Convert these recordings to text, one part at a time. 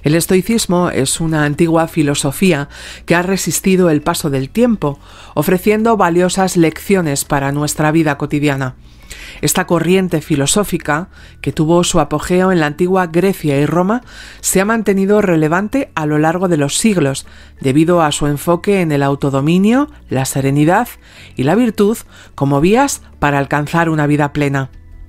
El estoicismo es una antigua filosofía que ha resistido el paso del tiempo, ofreciendo valiosas lecciones para nuestra vida cotidiana. Esta corriente filosófica, que tuvo su apogeo en la antigua Grecia y Roma, se ha mantenido relevante a lo largo de los siglos, debido a su enfoque en el autodominio, la serenidad y la virtud como vías para alcanzar una vida plena.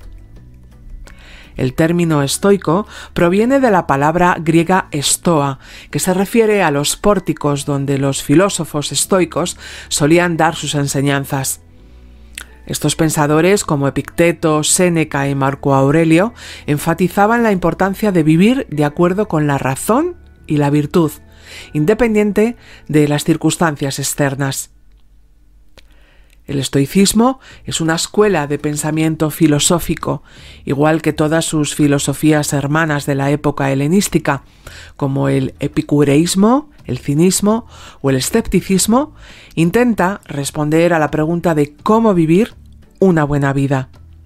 El término estoico proviene de la palabra griega estoa, que se refiere a los pórticos donde los filósofos estoicos solían dar sus enseñanzas. Estos pensadores, como Epicteto, Séneca y Marco Aurelio, enfatizaban la importancia de vivir de acuerdo con la razón y la virtud, independiente de las circunstancias externas. El estoicismo es una escuela de pensamiento filosófico, igual que todas sus filosofías hermanas de la época helenística, como el epicureísmo, el cinismo o el escepticismo. Intenta responder a la pregunta de cómo vivir una buena vida.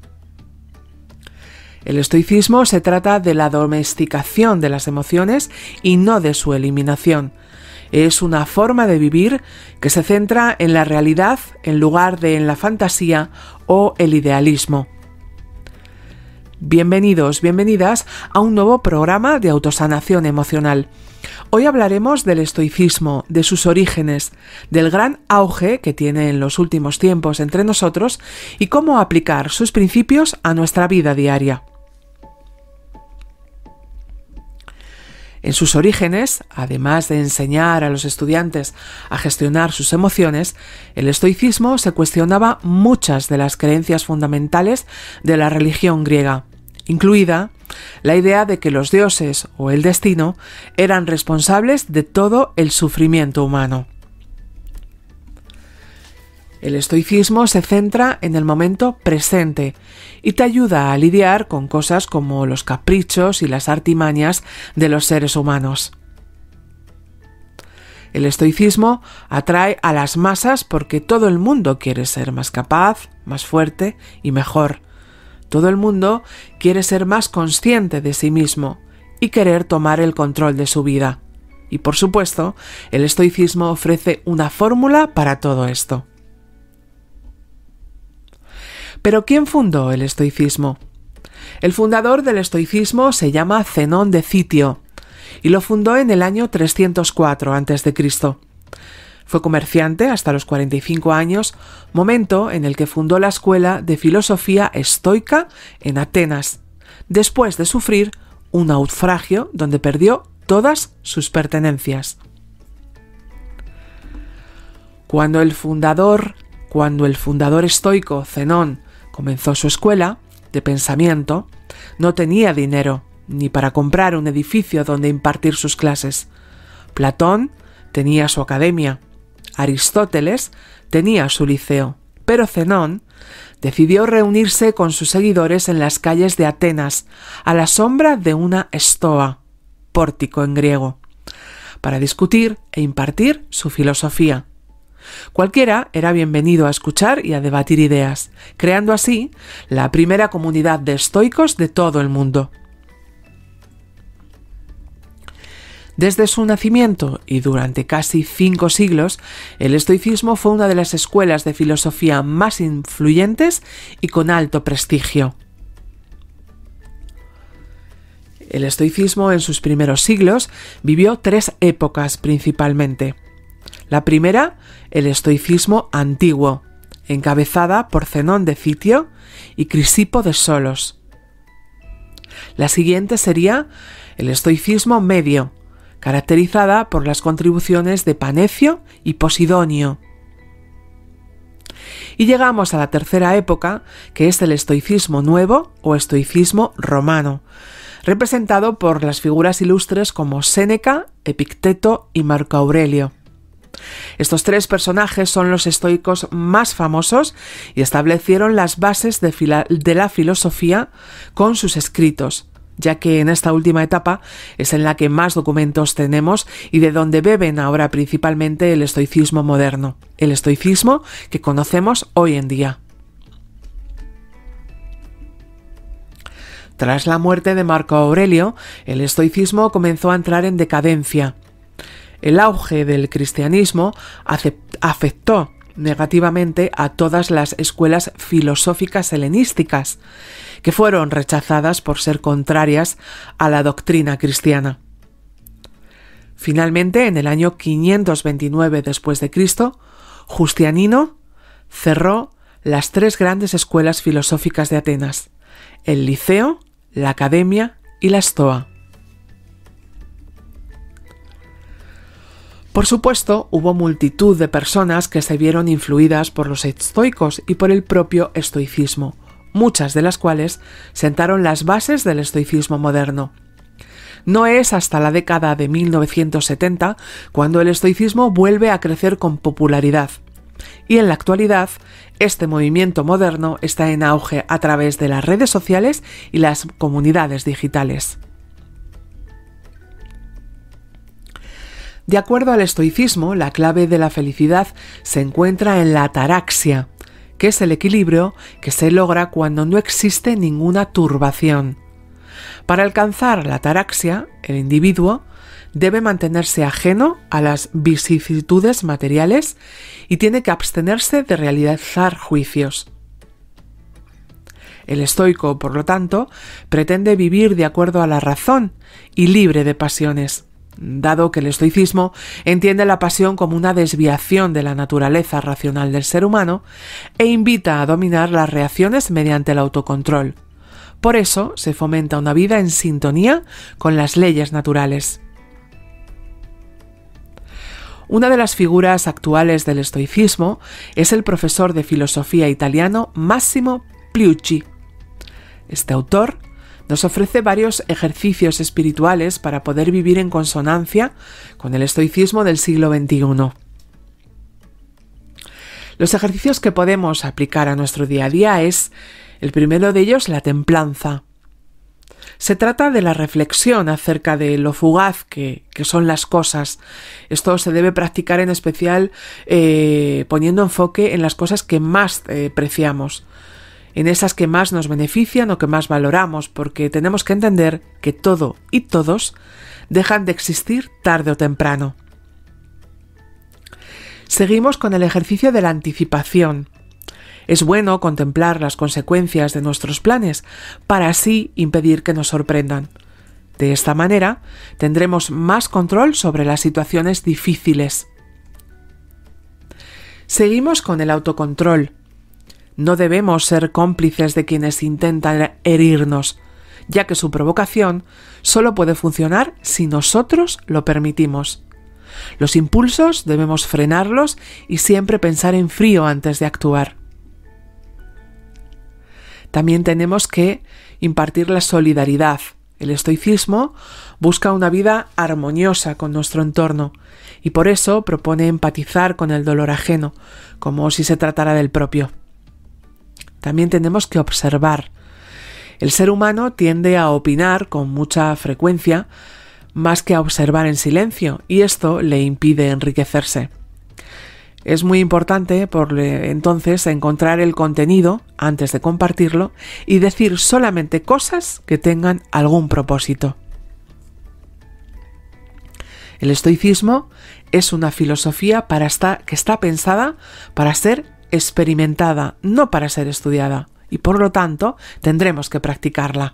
El estoicismo se trata de la domesticación de las emociones y no de su eliminación. Es una forma de vivir que se centra en la realidad en lugar de en la fantasía o el idealismo. Bienvenidos, bienvenidas a un nuevo programa de autosanación emocional. Hoy hablaremos del estoicismo, de sus orígenes, del gran auge que tiene en los últimos tiempos entre nosotros y cómo aplicar sus principios a nuestra vida diaria. En sus orígenes, además de enseñar a los estudiantes a gestionar sus emociones, el estoicismo se cuestionaba muchas de las creencias fundamentales de la religión griega, incluida la idea de que los dioses o el destino eran responsables de todo el sufrimiento humano. El estoicismo se centra en el momento presente y te ayuda a lidiar con cosas como los caprichos y las artimañas de los seres humanos. El estoicismo atrae a las masas porque todo el mundo quiere ser más capaz, más fuerte y mejor. Todo el mundo quiere ser más consciente de sí mismo y querer tomar el control de su vida. Y por supuesto, el estoicismo ofrece una fórmula para todo esto. ¿Pero quién fundó el estoicismo? El fundador del estoicismo se llama Zenón de Citio y lo fundó en el año 304 a.C. Fue comerciante hasta los 45 años, momento en el que fundó la escuela de filosofía estoica en Atenas, después de sufrir un naufragio donde perdió todas sus pertenencias. Cuando el fundador estoico Zenón comenzó su escuela de pensamiento, no tenía dinero ni para comprar un edificio donde impartir sus clases. Platón tenía su academia, Aristóteles tenía su liceo, pero Zenón decidió reunirse con sus seguidores en las calles de Atenas, a la sombra de una estoa, pórtico en griego, para discutir e impartir su filosofía. Cualquiera era bienvenido a escuchar y a debatir ideas, creando así la primera comunidad de estoicos de todo el mundo. Desde su nacimiento y durante casi 5 siglos, el estoicismo fue una de las escuelas de filosofía más influyentes y con alto prestigio. El estoicismo en sus primeros siglos vivió 3 épocas principalmente. La primera, el estoicismo antiguo, encabezada por Zenón de Citio y Crisipo de Solos. La siguiente sería el estoicismo medio, caracterizada por las contribuciones de Panecio y Posidonio. Y llegamos a la tercera época, que es el estoicismo nuevo o estoicismo romano, representado por las figuras ilustres como Séneca, Epicteto y Marco Aurelio. Estos 3 personajes son los estoicos más famosos y establecieron las bases de la filosofía con sus escritos, ya que en esta última etapa es en la que más documentos tenemos y de donde beben ahora principalmente el estoicismo moderno, el estoicismo que conocemos hoy en día. Tras la muerte de Marco Aurelio, el estoicismo comenzó a entrar en decadencia. El auge del cristianismo afectó negativamente a todas las escuelas filosóficas helenísticas, que fueron rechazadas por ser contrarias a la doctrina cristiana. Finalmente, en el año 529 después de Cristo, Justianino cerró las tres grandes escuelas filosóficas de Atenas: el Liceo, la Academia y la Stoa. Por supuesto, hubo multitud de personas que se vieron influidas por los estoicos y por el propio estoicismo, muchas de las cuales sentaron las bases del estoicismo moderno. No es hasta la década de 1970 cuando el estoicismo vuelve a crecer con popularidad. Y en la actualidad, este movimiento moderno está en auge a través de las redes sociales y las comunidades digitales. De acuerdo al estoicismo, la clave de la felicidad se encuentra en la ataraxia, que es el equilibrio que se logra cuando no existe ninguna turbación. Para alcanzar la ataraxia, el individuo debe mantenerse ajeno a las vicisitudes materiales y tiene que abstenerse de realizar juicios. El estoico, por lo tanto, pretende vivir de acuerdo a la razón y libre de pasiones, dado que el estoicismo entiende la pasión como una desviación de la naturaleza racional del ser humano e invita a dominar las reacciones mediante el autocontrol. Por eso se fomenta una vida en sintonía con las leyes naturales. Una de las figuras actuales del estoicismo es el profesor de filosofía italiano Massimo Pigliucci. Este autor nos ofrece varios ejercicios espirituales para poder vivir en consonancia con el estoicismo del siglo XXI. Los ejercicios que podemos aplicar a nuestro día a día es, el primero de ellos, la templanza. Se trata de la reflexión acerca de lo fugaz que son las cosas. Esto se debe practicar en especial poniendo enfoque en las cosas que más preciamos, en esas que más nos benefician o que más valoramos, porque tenemos que entender que todo y todos dejan de existir tarde o temprano. Seguimos con el ejercicio de la anticipación. Es bueno contemplar las consecuencias de nuestros planes para así impedir que nos sorprendan. De esta manera tendremos más control sobre las situaciones difíciles. Seguimos con el autocontrol. No debemos ser cómplices de quienes intentan herirnos, ya que su provocación solo puede funcionar si nosotros lo permitimos. Los impulsos debemos frenarlos y siempre pensar en frío antes de actuar. También tenemos que impartir la solidaridad. El estoicismo busca una vida armoniosa con nuestro entorno y por eso propone empatizar con el dolor ajeno, como si se tratara del propio. También tenemos que observar. El ser humano tiende a opinar con mucha frecuencia más que a observar en silencio, y esto le impide enriquecerse. Es muy importante, entonces, encontrar el contenido antes de compartirlo y decir solamente cosas que tengan algún propósito. El estoicismo es una filosofía que está pensada para ser experimentada, no para ser estudiada, y por lo tanto tendremos que practicarla.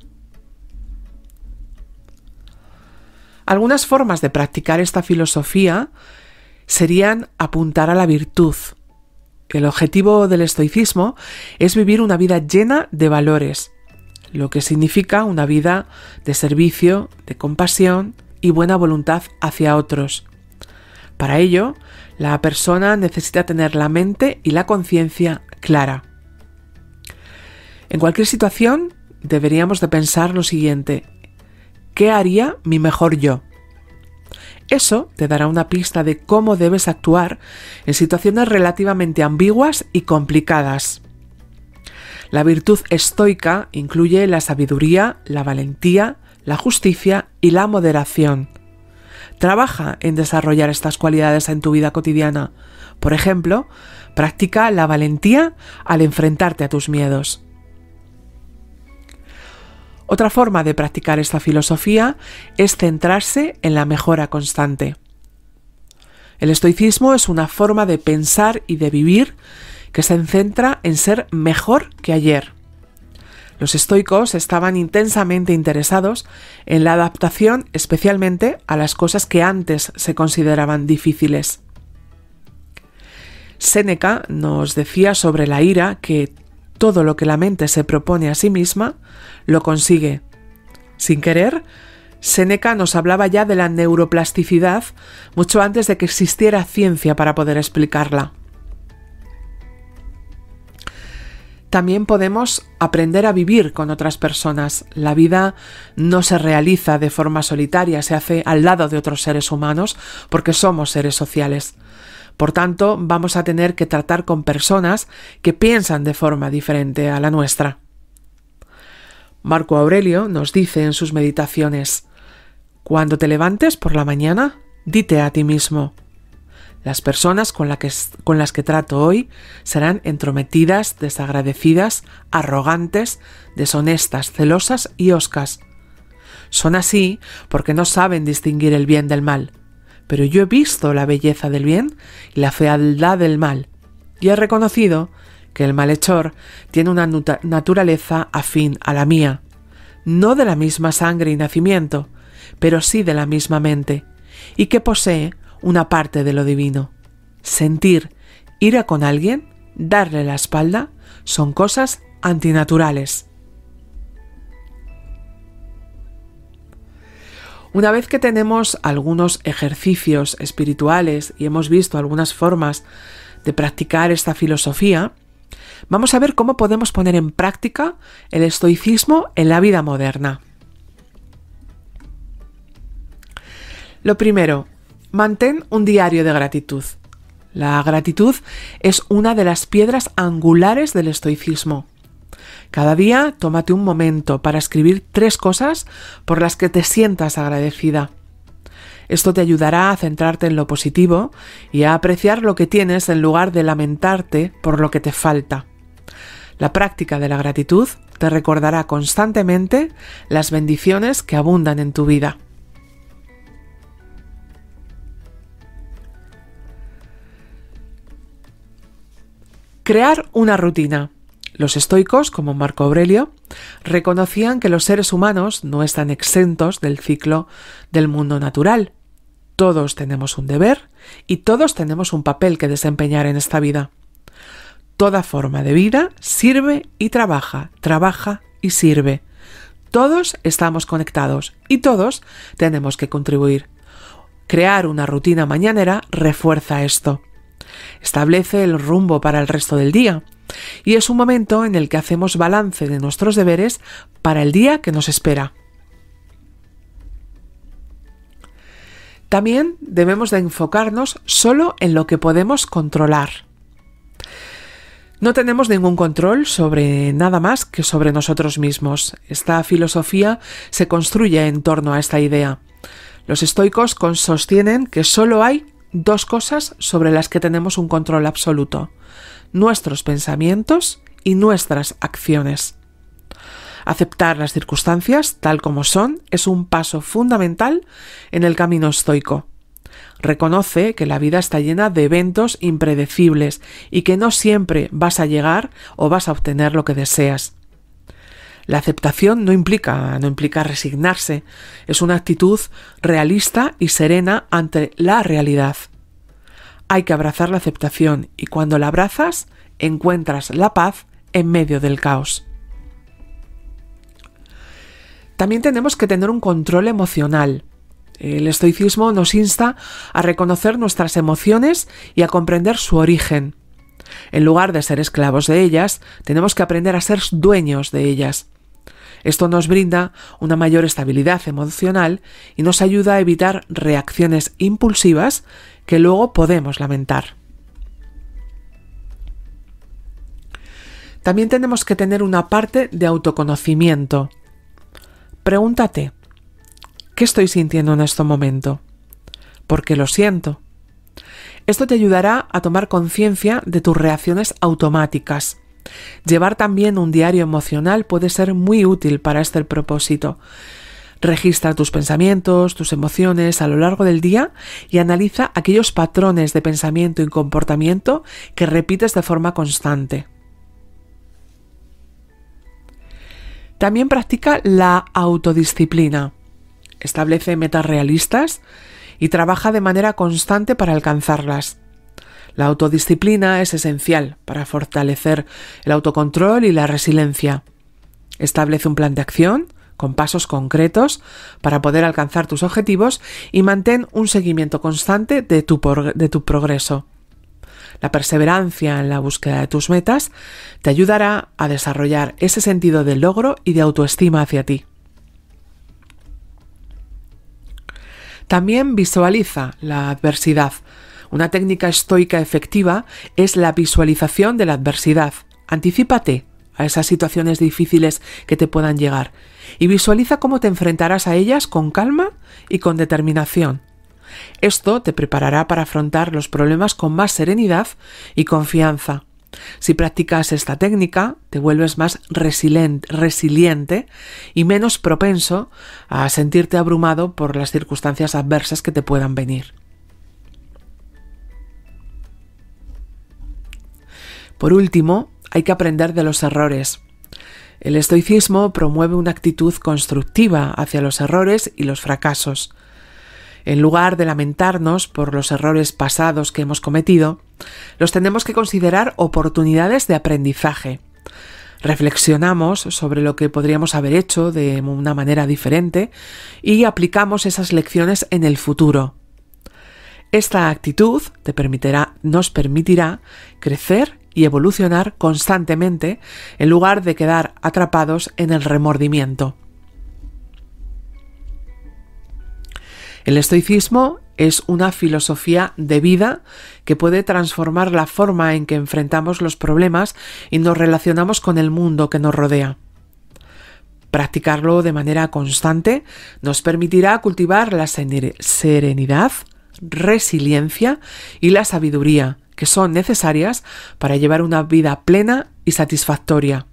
Algunas formas de practicar esta filosofía serían apuntar a la virtud. El objetivo del estoicismo es vivir una vida llena de valores, lo que significa una vida de servicio, de compasión y buena voluntad hacia otros. Para ello, la persona necesita tener la mente y la conciencia clara. En cualquier situación, deberíamos de pensar lo siguiente: ¿qué haría mi mejor yo? Eso te dará una pista de cómo debes actuar en situaciones relativamente ambiguas y complicadas. La virtud estoica incluye la sabiduría, la valentía, la justicia y la moderación. Trabaja en desarrollar estas cualidades en tu vida cotidiana. Por ejemplo, practica la valentía al enfrentarte a tus miedos. Otra forma de practicar esta filosofía es centrarse en la mejora constante. El estoicismo es una forma de pensar y de vivir que se centra en ser mejor que ayer. Los estoicos estaban intensamente interesados en la adaptación, especialmente a las cosas que antes se consideraban difíciles. Séneca nos decía sobre la ira que todo lo que la mente se propone a sí misma, lo consigue. Sin querer, Séneca nos hablaba ya de la neuroplasticidad mucho antes de que existiera ciencia para poder explicarla. También podemos aprender a vivir con otras personas. La vida no se realiza de forma solitaria, se hace al lado de otros seres humanos porque somos seres sociales. Por tanto, vamos a tener que tratar con personas que piensan de forma diferente a la nuestra. Marco Aurelio nos dice en sus meditaciones: cuando te levantes por la mañana, dite a ti mismo: las personas con las que trato hoy serán entrometidas, desagradecidas, arrogantes, deshonestas, celosas y hoscas. Son así porque no saben distinguir el bien del mal. Pero yo he visto la belleza del bien y la fealdad del mal, y he reconocido que el malhechor tiene una naturaleza afín a la mía, no de la misma sangre y nacimiento, pero sí de la misma mente, y que posee una parte de lo divino. Sentir ira con alguien, darle la espalda, son cosas antinaturales. Una vez que tenemos algunos ejercicios espirituales y hemos visto algunas formas de practicar esta filosofía, vamos a ver cómo podemos poner en práctica el estoicismo en la vida moderna. Lo primero, mantén un diario de gratitud. La gratitud es una de las piedras angulares del estoicismo. Cada día tómate un momento para escribir 3 cosas por las que te sientas agradecida. Esto te ayudará a centrarte en lo positivo y a apreciar lo que tienes en lugar de lamentarte por lo que te falta. La práctica de la gratitud te recordará constantemente las bendiciones que abundan en tu vida. Crear una rutina. Los estoicos, como Marco Aurelio, reconocían que los seres humanos no están exentos del ciclo del mundo natural. Todos tenemos un deber y todos tenemos un papel que desempeñar en esta vida. Toda forma de vida sirve y trabaja, trabaja y sirve. Todos estamos conectados y todos tenemos que contribuir. Crear una rutina mañanera refuerza esto. Establece el rumbo para el resto del día y es un momento en el que hacemos balance de nuestros deberes para el día que nos espera. También debemos de enfocarnos solo en lo que podemos controlar. No tenemos ningún control sobre nada más que sobre nosotros mismos. Esta filosofía se construye en torno a esta idea. Los estoicos sostienen que solo hay 2 cosas sobre las que tenemos un control absoluto: nuestros pensamientos y nuestras acciones. Aceptar las circunstancias tal como son es un paso fundamental en el camino estoico. Reconoce que la vida está llena de eventos impredecibles y que no siempre vas a llegar o vas a obtener lo que deseas. La aceptación no implica resignarse, es una actitud realista y serena ante la realidad. Hay que abrazar la aceptación y cuando la abrazas, encuentras la paz en medio del caos. También tenemos que tener un control emocional. El estoicismo nos insta a reconocer nuestras emociones y a comprender su origen. En lugar de ser esclavos de ellas, tenemos que aprender a ser dueños de ellas. Esto nos brinda una mayor estabilidad emocional y nos ayuda a evitar reacciones impulsivas que luego podemos lamentar. También tenemos que tener una parte de autoconocimiento. Pregúntate: ¿qué estoy sintiendo en este momento? ¿Por qué lo siento? Esto te ayudará a tomar conciencia de tus reacciones automáticas. Llevar también un diario emocional puede ser muy útil para este propósito. Registra tus pensamientos, tus emociones a lo largo del día y analiza aquellos patrones de pensamiento y comportamiento que repites de forma constante. También practica la autodisciplina. Establece metas realistas y trabaja de manera constante para alcanzarlas. La autodisciplina es esencial para fortalecer el autocontrol y la resiliencia. Establece un plan de acción con pasos concretos para poder alcanzar tus objetivos y mantén un seguimiento constante de tu progreso. La perseverancia en la búsqueda de tus metas te ayudará a desarrollar ese sentido de logro y de autoestima hacia ti. También visualiza la adversidad. Una técnica estoica efectiva es la visualización de la adversidad. Anticípate a esas situaciones difíciles que te puedan llegar y visualiza cómo te enfrentarás a ellas con calma y con determinación. Esto te preparará para afrontar los problemas con más serenidad y confianza. Si practicas esta técnica, te vuelves más resiliente y menos propenso a sentirte abrumado por las circunstancias adversas que te puedan venir. Por último, hay que aprender de los errores. El estoicismo promueve una actitud constructiva hacia los errores y los fracasos. En lugar de lamentarnos por los errores pasados que hemos cometido, los tenemos que considerar oportunidades de aprendizaje. Reflexionamos sobre lo que podríamos haber hecho de una manera diferente y aplicamos esas lecciones en el futuro. Esta actitud nos permitirá crecer y evolucionar constantemente en lugar de quedar atrapados en el remordimiento. El estoicismo es una filosofía de vida que puede transformar la forma en que enfrentamos los problemas y nos relacionamos con el mundo que nos rodea. Practicarlo de manera constante nos permitirá cultivar la serenidad, resiliencia y la sabiduría que son necesarias para llevar una vida plena y satisfactoria.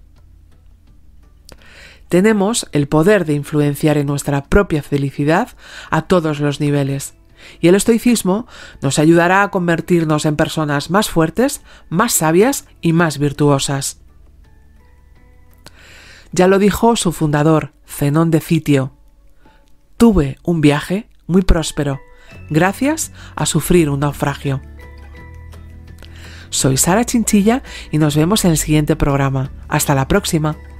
Tenemos el poder de influenciar en nuestra propia felicidad a todos los niveles, y el estoicismo nos ayudará a convertirnos en personas más fuertes, más sabias y más virtuosas. Ya lo dijo su fundador, Zenón de Citio: tuve un viaje muy próspero, gracias a sufrir un naufragio. Soy Sara Chinchilla y nos vemos en el siguiente programa. Hasta la próxima.